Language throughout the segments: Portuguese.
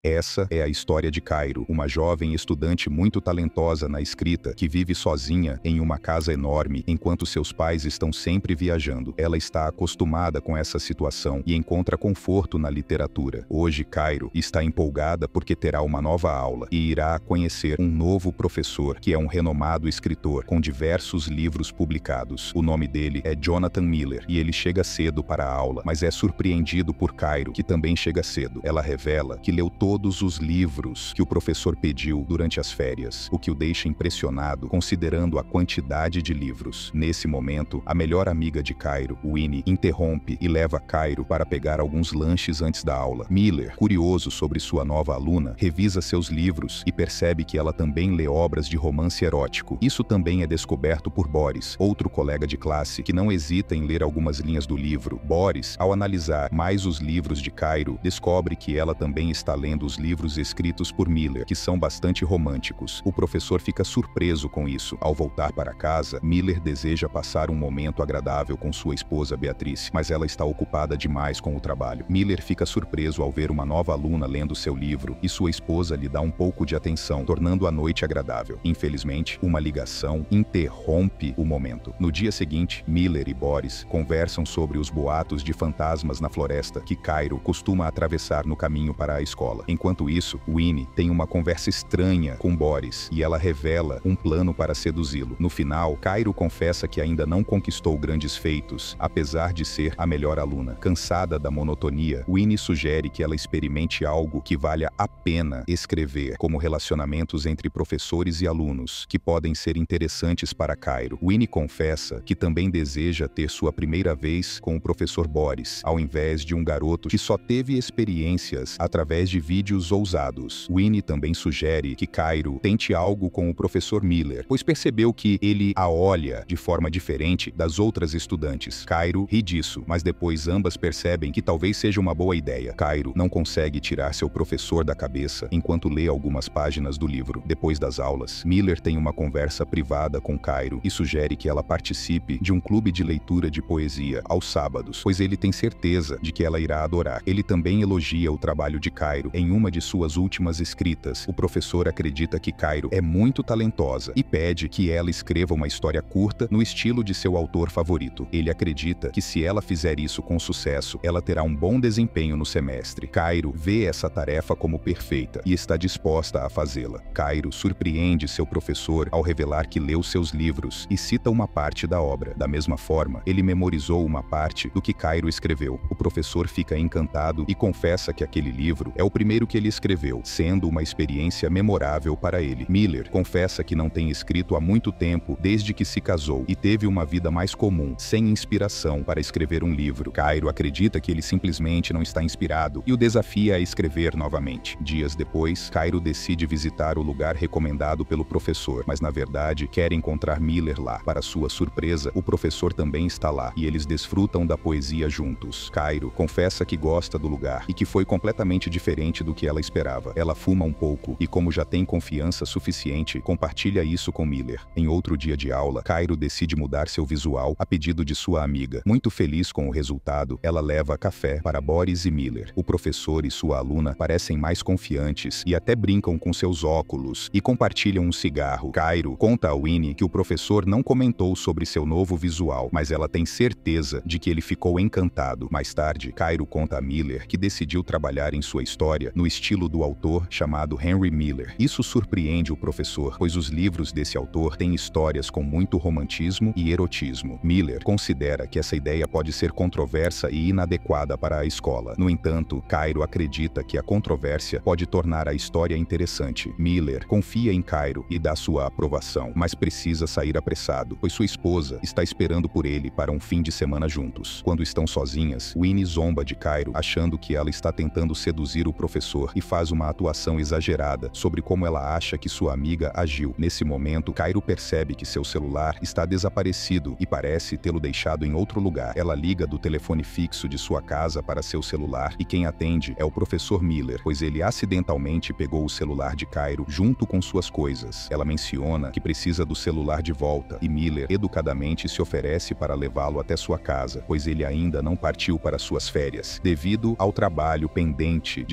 Essa é a história de Cairo, uma jovem estudante muito talentosa na escrita que vive sozinha em uma casa enorme enquanto seus pais estão sempre viajando. Ela está acostumada com essa situação e encontra conforto na literatura. Hoje, Cairo está empolgada porque terá uma nova aula e irá conhecer um novo professor que é um renomado escritor com diversos livros publicados. O nome dele é Jonathan Miller e ele chega cedo para a aula, mas é surpreendido por Cairo, que também chega cedo. Ela revela que leu todos os livros que o professor pediu durante as férias, o que o deixa impressionado considerando a quantidade de livros. Nesse momento, a melhor amiga de Cairo, Winnie, interrompe e leva Cairo para pegar alguns lanches antes da aula. Miller, curioso sobre sua nova aluna, revisa seus livros e percebe que ela também lê obras de romance erótico. Isso também é descoberto por Boris, outro colega de classe que não hesita em ler algumas linhas do livro. Boris, ao analisar mais os livros de Cairo, descobre que ela também está lendo os livros escritos por Miller, que são bastante românticos. O professor fica surpreso com isso. Ao voltar para casa, Miller deseja passar um momento agradável com sua esposa Beatrice, mas ela está ocupada demais com o trabalho. Miller fica surpreso ao ver uma nova aluna lendo seu livro e sua esposa lhe dá um pouco de atenção, tornando a noite agradável. Infelizmente, uma ligação interrompe o momento. No dia seguinte, Miller e Boris conversam sobre os boatos de fantasmas na floresta que Cairo costuma atravessar no caminho para a escola. Enquanto isso, Winnie tem uma conversa estranha com Boris e ela revela um plano para seduzi-lo. No final, Cairo confessa que ainda não conquistou grandes feitos, apesar de ser a melhor aluna. Cansada da monotonia, Winnie sugere que ela experimente algo que valha a pena escrever, como relacionamentos entre professores e alunos, que podem ser interessantes para Cairo. Winnie confessa que também deseja ter sua primeira vez com o professor Boris, ao invés de um garoto que só teve experiências através de vídeos ousados. Winnie também sugere que Cairo tente algo com o professor Miller, pois percebeu que ele a olha de forma diferente das outras estudantes. Cairo ri disso, mas depois ambas percebem que talvez seja uma boa ideia. Cairo não consegue tirar seu professor da cabeça enquanto lê algumas páginas do livro. Depois das aulas, Miller tem uma conversa privada com Cairo e sugere que ela participe de um clube de leitura de poesia aos sábados, pois ele tem certeza de que ela irá adorar. Ele também elogia o trabalho de Cairo em uma de suas últimas escritas. O professor acredita que Cairo é muito talentosa e pede que ela escreva uma história curta no estilo de seu autor favorito. Ele acredita que se ela fizer isso com sucesso, ela terá um bom desempenho no semestre. Cairo vê essa tarefa como perfeita e está disposta a fazê-la. Cairo surpreende seu professor ao revelar que leu seus livros e cita uma parte da obra. Da mesma forma, ele memorizou uma parte do que Cairo escreveu. O professor fica encantado e confessa que aquele livro é o primeiro que ele escreveu, sendo uma experiência memorável para ele. Miller confessa que não tem escrito há muito tempo, desde que se casou, e teve uma vida mais comum, sem inspiração para escrever um livro. Cairo acredita que ele simplesmente não está inspirado e o desafia a escrever novamente. Dias depois, Cairo decide visitar o lugar recomendado pelo professor, mas na verdade quer encontrar Miller lá. Para sua surpresa, o professor também está lá e eles desfrutam da poesia juntos. Cairo confessa que gosta do lugar e que foi completamente diferente do que ela esperava. Ela fuma um pouco e, como já tem confiança suficiente, compartilha isso com Miller. Em outro dia de aula, Cairo decide mudar seu visual a pedido de sua amiga. Muito feliz com o resultado, ela leva café para Boris e Miller. O professor e sua aluna parecem mais confiantes e até brincam com seus óculos e compartilham um cigarro. Cairo conta a Winnie que o professor não comentou sobre seu novo visual, mas ela tem certeza de que ele ficou encantado. Mais tarde, Cairo conta a Miller que decidiu trabalhar em sua história no estilo do autor chamado Henry Miller. Isso surpreende o professor, pois os livros desse autor têm histórias com muito romantismo e erotismo. Miller considera que essa ideia pode ser controversa e inadequada para a escola. No entanto, Cairo acredita que a controvérsia pode tornar a história interessante. Miller confia em Cairo e dá sua aprovação, mas precisa sair apressado, pois sua esposa está esperando por ele para um fim de semana juntos. Quando estão sozinhas, Winnie zomba de Cairo, achando que ela está tentando seduzir o professor e faz uma atuação exagerada sobre como ela acha que sua amiga agiu. Nesse momento, Cairo percebe que seu celular está desaparecido e parece tê-lo deixado em outro lugar. Ela liga do telefone fixo de sua casa para seu celular e quem atende é o professor Miller, pois ele acidentalmente pegou o celular de Cairo junto com suas coisas. Ela menciona que precisa do celular de volta e Miller educadamente se oferece para levá-lo até sua casa, pois ele ainda não partiu para suas férias, devido ao trabalho pendente de sua esposa.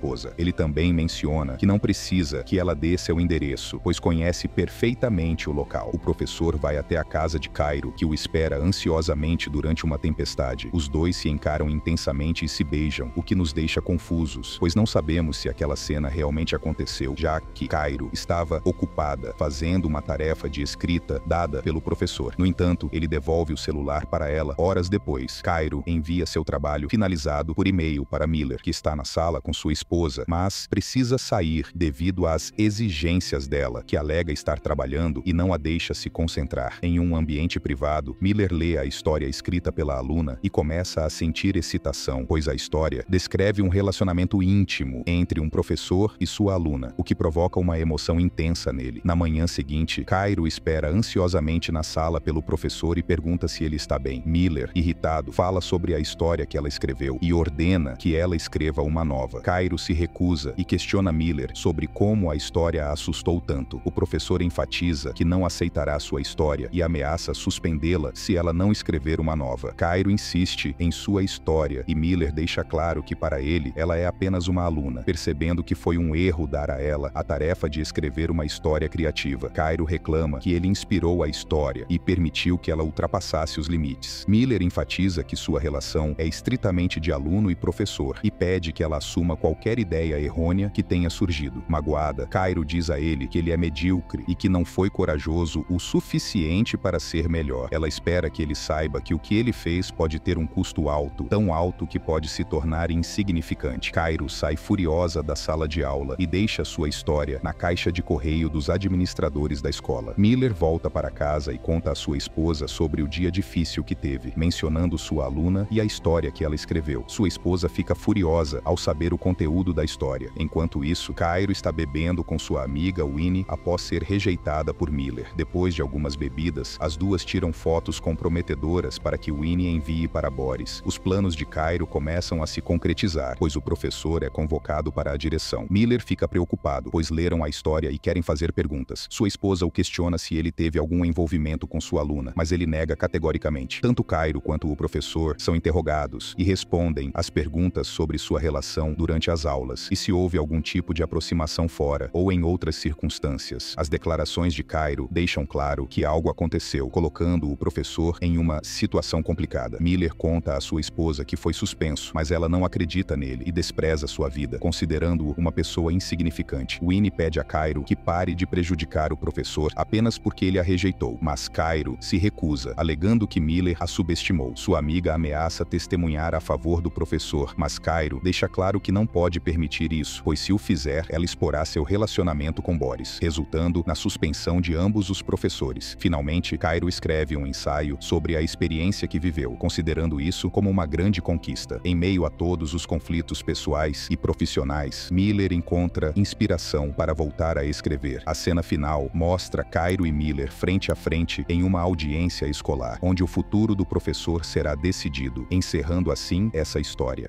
esposa. Ele também menciona que não precisa que ela dê seu endereço, pois conhece perfeitamente o local. O professor vai até a casa de Cairo, que o espera ansiosamente durante uma tempestade. Os dois se encaram intensamente e se beijam, o que nos deixa confusos, pois não sabemos se aquela cena realmente aconteceu, já que Cairo estava ocupada fazendo uma tarefa de escrita dada pelo professor. No entanto, ele devolve o celular para ela horas depois. Cairo envia seu trabalho finalizado por e-mail para Miller, que está na sala com sua esposa, mas precisa sair devido às exigências dela, que alega estar trabalhando e não a deixa se concentrar. Em um ambiente privado, Miller lê a história escrita pela aluna e começa a sentir excitação, pois a história descreve um relacionamento íntimo entre um professor e sua aluna, o que provoca uma emoção intensa nele. Na manhã seguinte, Cairo espera ansiosamente na sala pelo professor e pergunta se ele está bem. Miller, irritado, fala sobre a história que ela escreveu e ordena que ela escreva uma nova. Cairo se recusa e questiona Miller sobre como a história a assustou tanto. O professor enfatiza que não aceitará sua história e ameaça suspendê-la se ela não escrever uma nova. Cairo insiste em sua história e Miller deixa claro que para ele ela é apenas uma aluna, percebendo que foi um erro dar a ela a tarefa de escrever uma história criativa. Cairo reclama que ele inspirou a história e permitiu que ela ultrapassasse os limites. Miller enfatiza que sua relação é estritamente de aluno e professor e pede que ela assuma qualquer ideia errônea que tenha surgido. Magoada, Cairo diz a ele que ele é medíocre e que não foi corajoso o suficiente para ser melhor. Ela espera que ele saiba que o que ele fez pode ter um custo alto, tão alto que pode se tornar insignificante. Cairo sai furiosa da sala de aula e deixa sua história na caixa de correio dos administradores da escola. Miller volta para casa e conta à sua esposa sobre o dia difícil que teve, mencionando sua aluna e a história que ela escreveu. Sua esposa fica furiosa ao saber o conteúdo da história. Enquanto isso, Cairo está bebendo com sua amiga Winnie após ser rejeitada por Miller. Depois de algumas bebidas, as duas tiram fotos comprometedoras para que Winnie envie para Boris. Os planos de Cairo começam a se concretizar, pois o professor é convocado para a direção. Miller fica preocupado, pois leram a história e querem fazer perguntas. Sua esposa o questiona se ele teve algum envolvimento com sua aluna, mas ele nega categoricamente. Tanto Cairo quanto o professor são interrogados e respondem às perguntas sobre sua relação durante as aulas e se houve algum tipo de aproximação fora ou em outras circunstâncias. As declarações de Cairo deixam claro que algo aconteceu, colocando o professor em uma situação complicada. Miller conta à sua esposa que foi suspenso, mas ela não acredita nele e despreza sua vida, considerando-o uma pessoa insignificante. Winnie pede a Cairo que pare de prejudicar o professor apenas porque ele a rejeitou, mas Cairo se recusa, alegando que Miller a subestimou. Sua amiga ameaça testemunhar a favor do professor, mas Cairo deixa claro que não pode permitir isso, pois se o fizer, ela exporá seu relacionamento com Boris, resultando na suspensão de ambos os professores. Finalmente, Cairo escreve um ensaio sobre a experiência que viveu, considerando isso como uma grande conquista. Em meio a todos os conflitos pessoais e profissionais, Miller encontra inspiração para voltar a escrever. A cena final mostra Cairo e Miller frente a frente em uma audiência escolar, onde o futuro do professor será decidido, encerrando assim essa história.